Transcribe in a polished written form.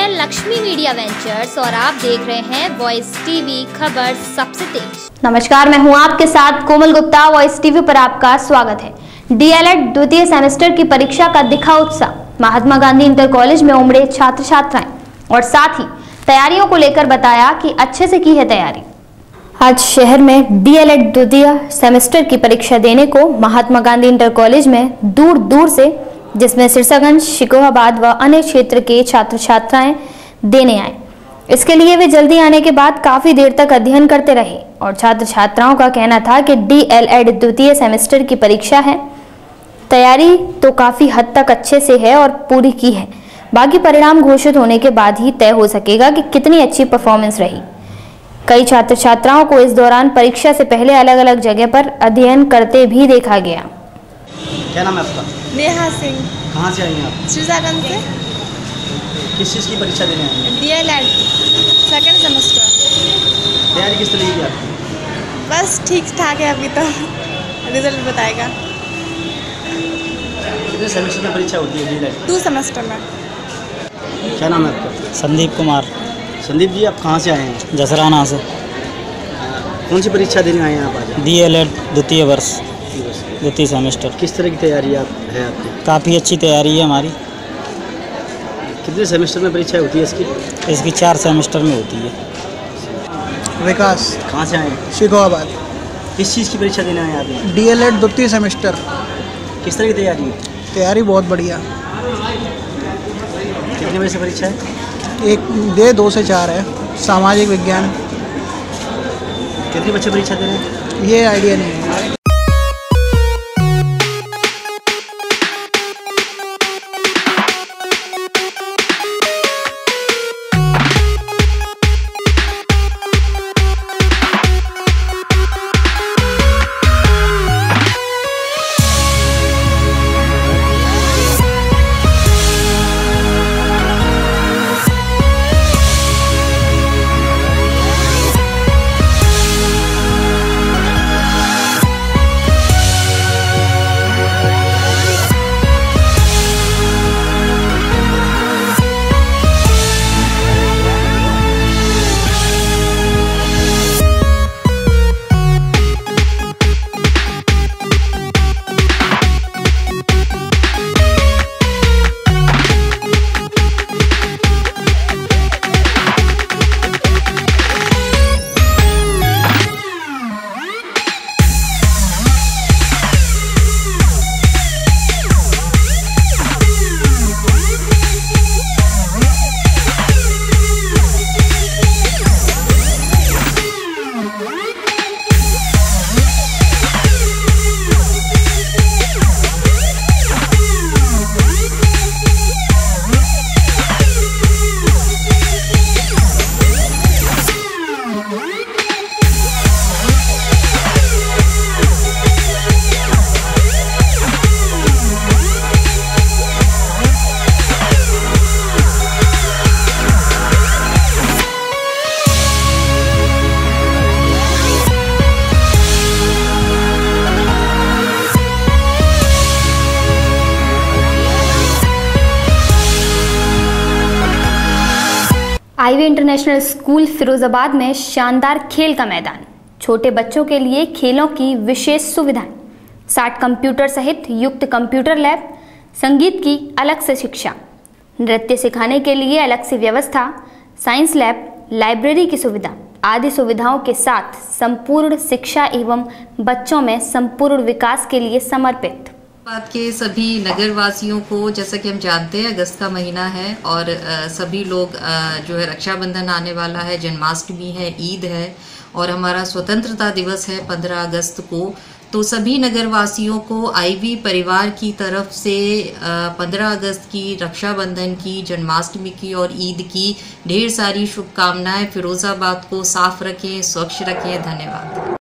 हैं Lakshmi media ventures और आप देख रहे हैं वॉइस टीवी, खबर सबसे तेज। नमस्कार, मैं हूं आपके साथ कोमल गुप्ता। वॉइस टीवी पर आपका स्वागत है। डीएलएड द्वितीय सेमेस्टर की परीक्षा का दिखा उत्साह। महात्मा गांधी इंटर कॉलेज में उमड़े छात्र छात्राएं और साथ ही तैयारियों को लेकर बताया कि अच्छे से की है तैयारी। आज शहर में डीएलएड द्वितीय सेमेस्टर की परीक्षा देने को महात्मा गांधी इंटर कॉलेज में दूर दूर से, जिसमें सिरसागंज, शिकोहाबाद व अन्य क्षेत्र के छात्र छात्राएं देने आए। इसके लिए वे जल्दी आने के बाद काफी देर तक अध्ययन करते रहे और छात्र छात्राओं का कहना था कि डीएलएड द्वितीय सेमेस्टर की परीक्षा है, तैयारी तो काफी हद तक अच्छे से है और पूरी की है। बाकी परिणाम घोषित होने के बाद ही तय हो सकेगा कि कितनी अच्छी परफॉर्मेंस रही। कई छात्र छात्राओं को इस दौरान परीक्षा से पहले अलग अलग जगह पर अध्ययन करते भी देखा गया। क्या नाम है आपका? नेहा सिंह। कहाँ से आई हैं आप? सिरसागंज से। किस चीज़ की परीक्षा देने आई हैं? DElEd second semester. तैयारी किस तरह की आपकी? बस ठीक ठाक है, अभी तो रिजल्ट बताएगा। कितने सेमेस्टर में परीक्षा होती है डीएलएड? 2 सेमेस्टर में। क्या नाम है आपका? संदीप कुमार। संदीप जी, आप कहाँ से आए हैं? जसराना से। कौन सी परीक्षा देने आए हैं आप आज? डीएलएड द्वितीय वर्ष, द्वितीय सेमेस्टर। किस तरह की तैयारी है आपकी? काफ़ी अच्छी तैयारी है हमारी। कितने सेमेस्टर में परीक्षा होती है इसकी? इसकी 4 सेमेस्टर में होती है। विकास। कहाँ से आए हैं? शिकोहाबाद। किस चीज़ की परीक्षा देने आए हैं आप? डीएलएड द्वितीय सेमेस्टर। किस तरह की तैयारी है? तैयारी बहुत बढ़िया। कितने बजे से परीक्षा है? 2 से 4 है। सामाजिक विज्ञान। कितने बच्चे परीक्षा दे रहे हैं? ये आइडिया नहीं है। आईवी इंटरनेशनल स्कूल फिरोजाबाद में शानदार खेल का मैदान, छोटे बच्चों के लिए खेलों की विशेष सुविधाएं, 60 कंप्यूटर सहित युक्त कंप्यूटर लैब, संगीत की अलग से शिक्षा, नृत्य सिखाने के लिए अलग से व्यवस्था, साइंस लैब, लाइब्रेरी की सुविधा आदि सुविधाओं के साथ संपूर्ण शिक्षा एवं बच्चों में संपूर्ण विकास के लिए समर्पित। बात के सभी नगरवासियों को, जैसा कि हम जानते हैं अगस्त का महीना है और सभी लोग जो है रक्षाबंधन आने वाला है, जन्माष्टमी है, ईद है और हमारा स्वतंत्रता दिवस है 15 अगस्त को। तो सभी नगरवासियों को आईवी परिवार की तरफ से 15 अगस्त की, रक्षाबंधन की, जन्माष्टमी की और ईद की ढेर सारी शुभकामनाएं। फिरोजाबाद को साफ रखें, स्वच्छ रखें। धन्यवाद।